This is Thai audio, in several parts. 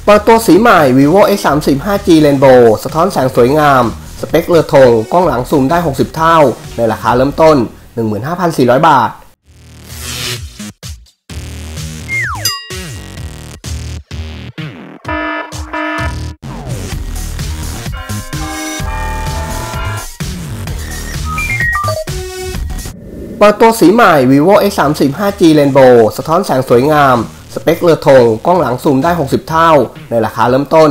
เปิดตัวสีใหม่ vivo X30 5G Rainbow สะท้อนแสงสวยงามสเปคเรือธงกล้องหลังซูมได้60เท่าในราคาเริ่มต้น 15,400 บาทเปิดตัวสีใหม่ vivo X30 5G Rainbow สะท้อนแสงสวยงามสเปคเรือธงกล้องหลังซูมได้60เท่าในราคาเริ่มต้น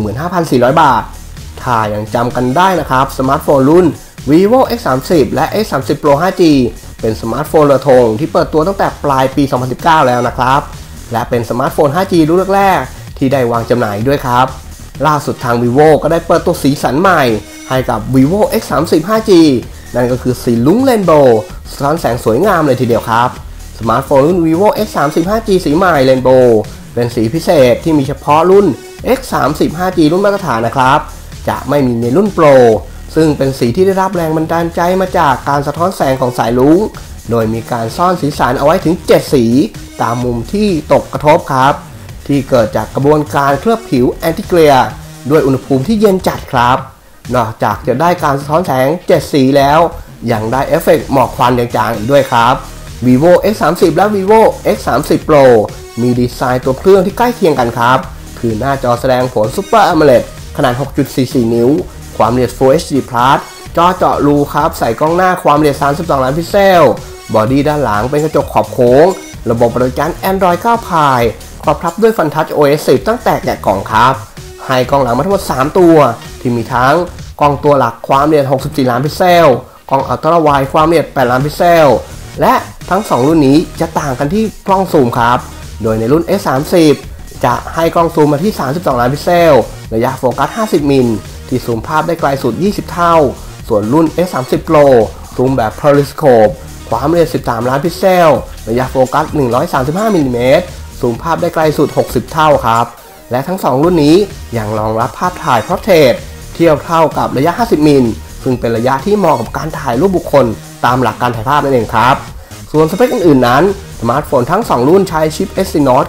15,400 บาทถ้ายังจำกันได้นะครับสมาร์ทโฟนรุ่น vivo X30 และ X30 Pro 5G เป็นสมาร์ทโฟนเรือธงที่เปิดตัวตั้งแต่ปลายปี 2019 แล้วนะครับและเป็นสมาร์ทโฟน 5G รุ่นแรกๆที่ได้วางจำหน่ายด้วยครับล่าสุดทาง vivo ก็ได้เปิดตัวสีสันใหม่ให้กับ vivo X30 5G นั่นก็คือสีลุ้งเรนโบว์สะท้อนแสงสวยงามเลยทีเดียวครับสมาร์ทโฟนรุ่น vivo X30 5G สีใหม่เรนโบว์เป็นสีพิเศษที่มีเฉพาะรุ่น X30 5G รุ่นมาตรฐานนะครับจะไม่มีในรุ่น Pro ซึ่งเป็นสีที่ได้รับแรงบันดาลใจมาจากการสะท้อนแสงของสายลุ้งโดยมีการซ่อนสีสันเอาไว้ถึง7สีตามมุมที่ตกกระทบครับที่เกิดจากกระบวนการเคลือบผิวแอนติเกลียด้วยอุณหภูมิที่เย็นจัดครับนอกจากจะได้การสะท้อนแสง7สีแล้วยังได้เอฟเฟกต์หมอกควันจางๆอีกด้วยครับ vivo X30 และ vivo X30 Pro มีดีไซน์ตัวเครื่องที่ใกล้เคียงกันครับคือหน้าจอแสดงผล Super AMOLED ขนาด 6.44 นิ้วความละเอียด Full HD Plus จอเจาะรูครับใส่กล้องหน้าความละเอียด32ล้านพิกเซลบอดี้ด้านหลังเป็นกระจกขอบโค้งระบบบริการ Android 9 Pie ครอบทับด้วย FunTouch OS 10 ตั้งแต่แกะกล่องครับให้กล้องหลังมาทั้งหมด3ตัวที่มีทั้งกล้องตัวหลักความละเอียด64ล้านพิกเซลกล้องอัลตร้าไวด์ความละเอียด8ล้านพิกเซลและทั้ง2รุ่นนี้จะต่างกันที่กล้องซูมครับโดยในรุ่น S30 จะให้กล้องซูมมาที่32ล้านพิกเซลระยะโฟกัส50มิลที่ซูมภาพได้ไกลสุด20เท่าส่วนรุ่น S30 Pro ซูมแบบ Periscope ความละเอียด13ล้านพิกเซลระยะโฟกัส135มิลลิเมตรซูมภาพได้ไกลสุด60เท่าครับและทั้ง2รุ่นนี้ยังรองรับภาพถ่าย Portrait เทียบเท่ากับระยะ50มิลซึ่งเป็นระยะที่เหมาะกับการถ่ายรูปบุคคลตามหลักการถ่ายภาพนั่นเองครับส่วนสเปคอื่นๆนั้นสมาร์ทโฟนทั้ง2รุ่นใช้ชิป Exynos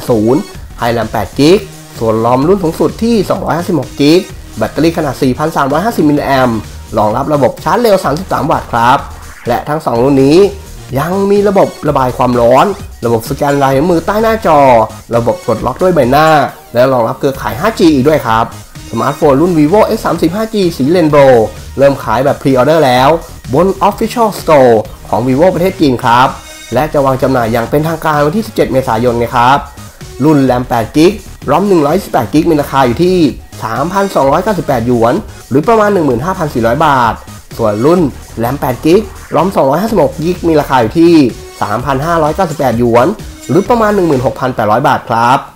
980 ให้แรม8 g b ส่วนรอมรุ่นสูงสุดที่256 g b แบตเตอรี่ขนาด 4,350 มิลลิแอมป์รองรับระบบชาร์จเร็ว33 วัตต์ครับและทั้ง2รุ่นนี้ยังมีระบบระบายความร้อนระบบสแกนลายนิ้วมือใต้หน้าจอระบบปลดล็อกด้วยใบหน้าและรองรับเครือข่าย 5G อีกด้วยครับสมาร์ทโฟนรุ่น vivo X30 5G สีเรนโบว์เริ่มขายแบบพรีออเดอร์แล้วบน Official Store ของ vivo ประเทศจีนครับและจะวางจำหน่ายอย่างเป็นทางการวันที่17 เมษายนนะครับรุ่นแรม8 g b รอม128 g b มีราคาอยู่ที่ 3,298 หยวนหรือประมาณ 15,400 บาทส่วนรุ่นแรม8 g b รอม256 g b มีราคาอยู่ที่ 3,598 หยวนหรือประมาณ 16,800 บาทครับ